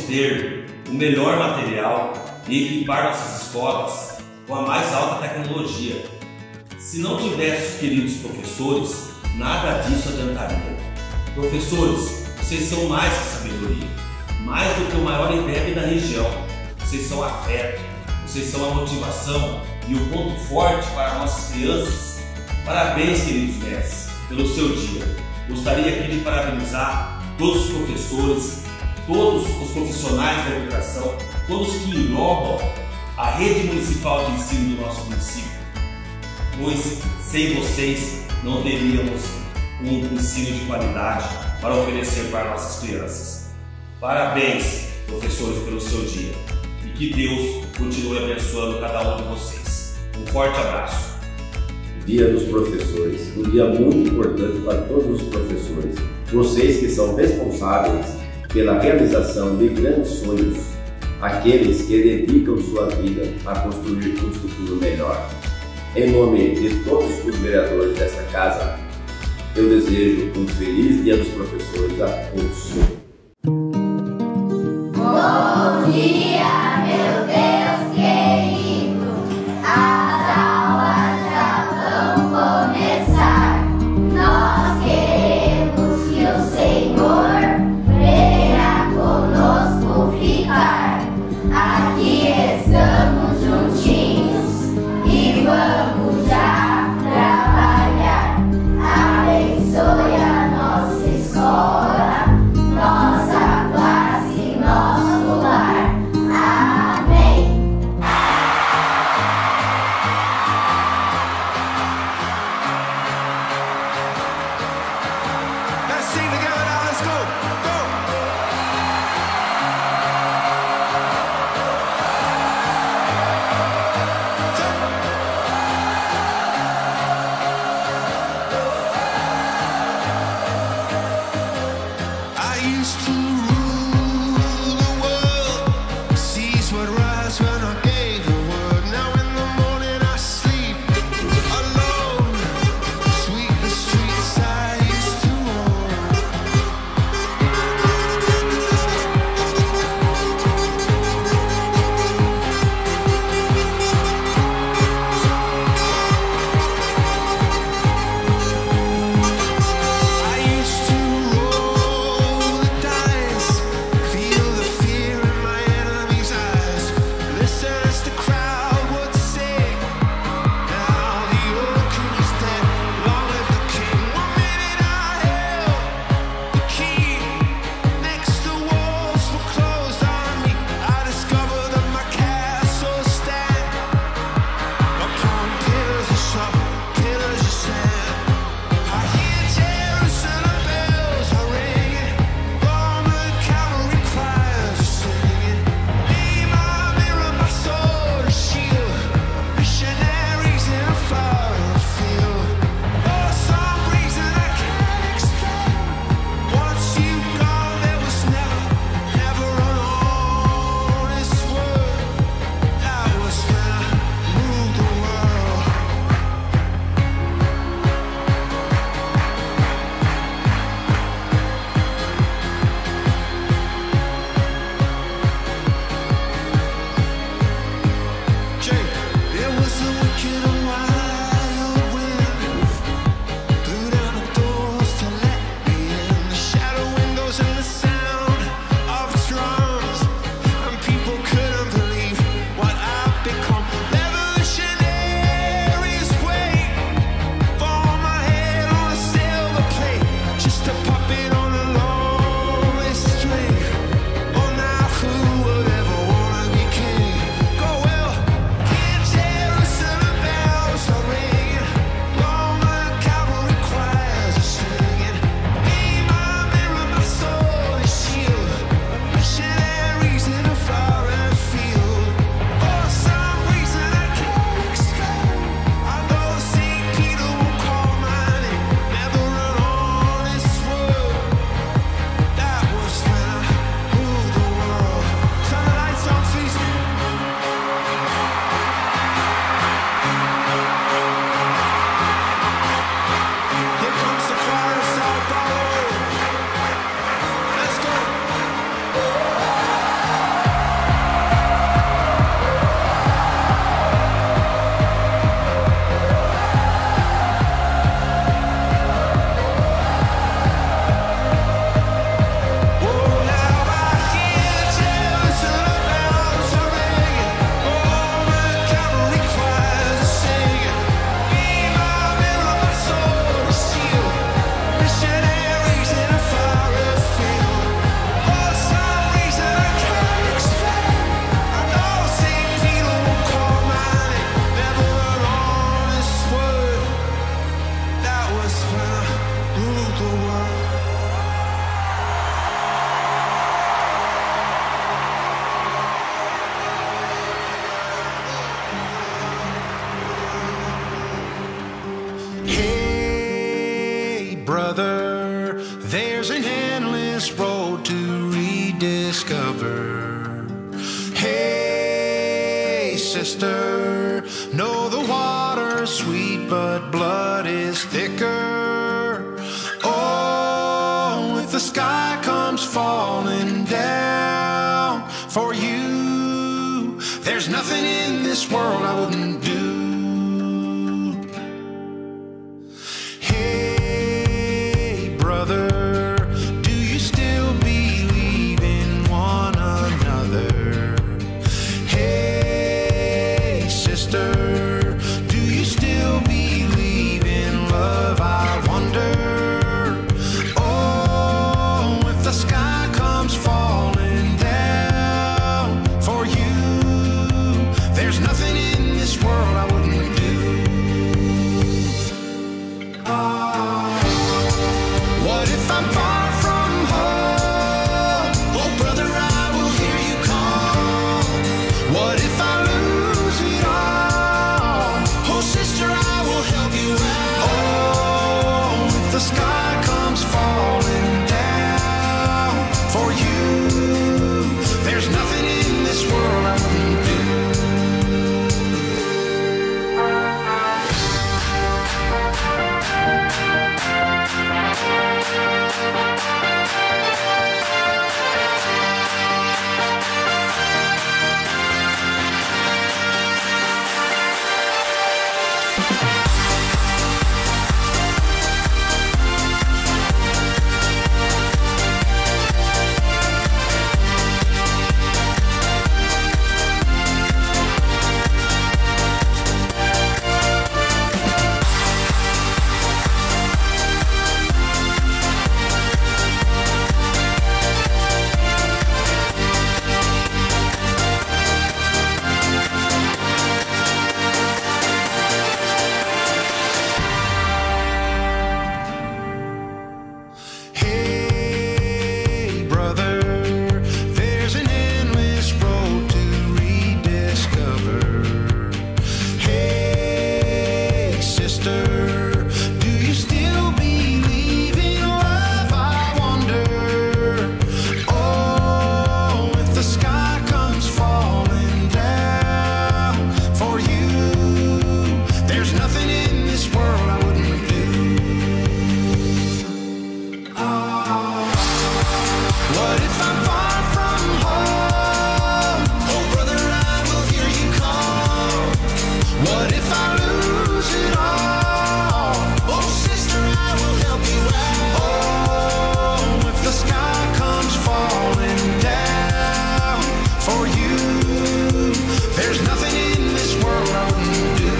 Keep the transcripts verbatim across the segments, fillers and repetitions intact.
ter o melhor material e equipar nossas escolas com a mais alta tecnologia. Se não tivesse os queridos professores, nada disso adiantaria. Professores, vocês são mais que sabedoria, mais do que o maior I D E B da região. Vocês são afeto, vocês são a motivação e o ponto forte para nossas crianças. Parabéns, queridos mestres, pelo seu dia. Gostaria aqui de parabenizar todos os professores, todos os profissionais da educação, todos que englobam a rede municipal de ensino do nosso município, pois sem vocês não teríamos um ensino de qualidade para oferecer para nossas crianças. Parabéns, professores, pelo seu dia e que Deus continue abençoando cada um de vocês. Um forte abraço. Dia dos Professores, um dia muito importante para todos os professores, vocês que são responsáveis pela realização de grandes sonhos, aqueles que dedicam sua vida a construir um futuro melhor. Em nome de todos os vereadores desta casa, eu desejo um feliz Dia dos Professores a todos. Bom dia, meu Deus querido, as aulas já vão começar. Nós queremos que o Senhor venha conosco ficar. Aqui estamos juntinhos e vamos já trabalhar. Abençoe a nossa escola, nossa classe, nosso lar. Amém. Let's sing together now, let's go, go! I used to rule the world, seas would rise when I gave the word. Now in the morning I sleep alone, sweet the streets I used to roam. I used to roll the dice, feel the fear in my enemy's eyes, listen sister, know the water's sweet, but blood is thicker. Oh, if the sky comes falling down for you, there's nothing in this world I wouldn't do. Hey, brother, do you still believe in one another? Hey, sister, do you still believe in love? I wonder. Oh, if the sky comes falling down for you, there's nothing in this world I wouldn't do. Ah, what if I'm far from home? Oh, brother, I will hear you call. What if I lose it all? Oh, sister, I will help you out. Oh, if the sky comes falling down for you, there's nothing in this world I wouldn't do. Hey, brother, there's an endless road to rediscover. Hey, sister, do you still believe in love? I wonder. Oh, if the sky comes falling down for you, there's nothing in this world I wouldn't do. Ah, what if I'm far from home? Oh, brother, I will hear you call. What if I lose it all? Oh, sister, I will help you out. Oh, if the sky comes falling down for you, there's nothing in this world I wouldn't do.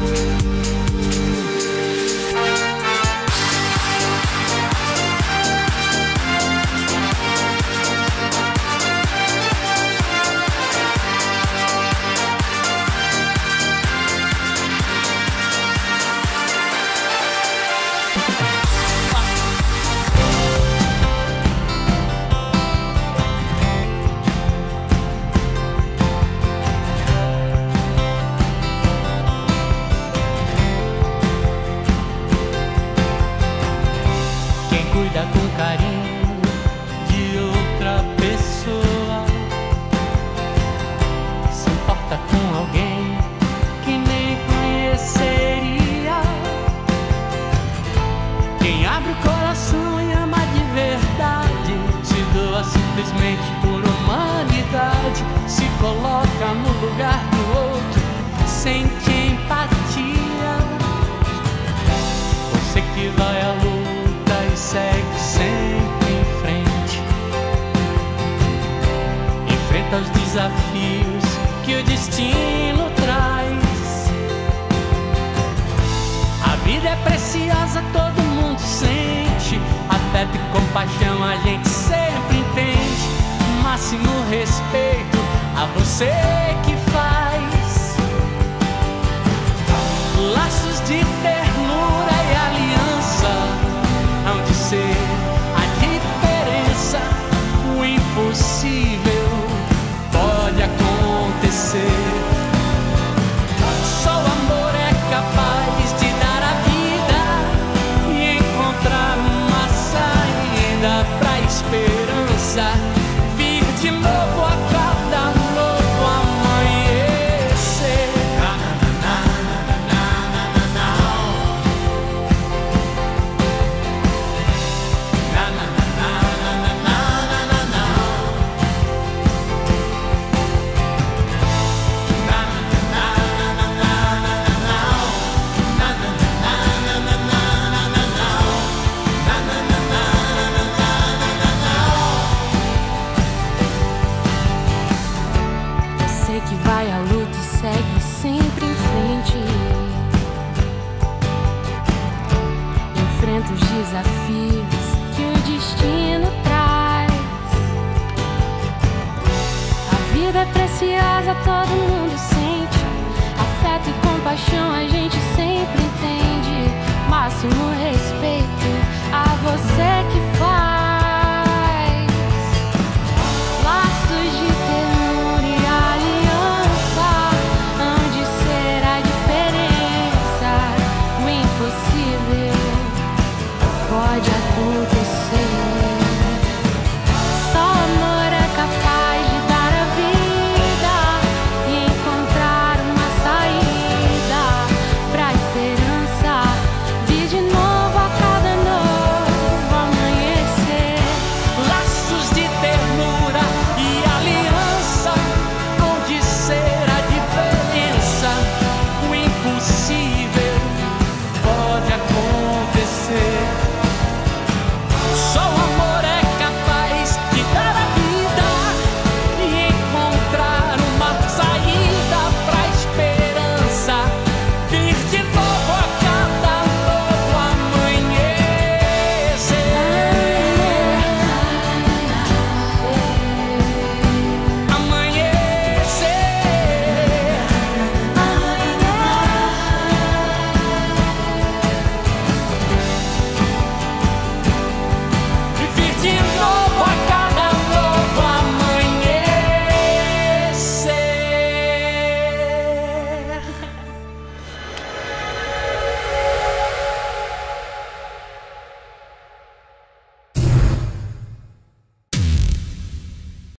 Quem cuida com carinho de outra pessoa se importa com alguém que nem conheceria. Quem abre o coração e ama de verdade se doa simplesmente por humanidade, se coloca no lugar do outro, sente empatia. Você que vai à luta e segue sempre em frente, enfrenta os desafios que o destino traz. A vida é preciosa, todo mundo sente. Afeto e compaixão a gente sempre entende. Máximo respeito a você que faz. Laços de ternura e aliança hão de ser a diferença. O impossível pode acontecer. Só o amor é capaz de dar a vida e encontrar uma saída pra esperança vir de novo a cada novo amanhã. luta e segue sempre em frente. Enfrenta os desafios que o destino traz. A vida é preciosa, todo mundo sente. Afeto e compaixão a gente sempre entende. Máximo respeito a você que faz.